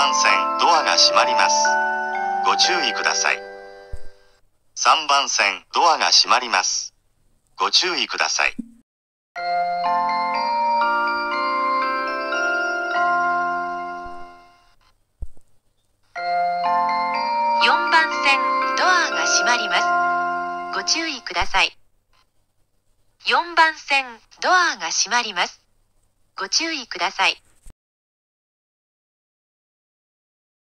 番線ドアが閉まります。ご注意ください。3番線ドアが閉まります。ご注意ください。 4番線ドアが閉まります。ご注意ください。4番線ドアが閉まります。ご注意ください。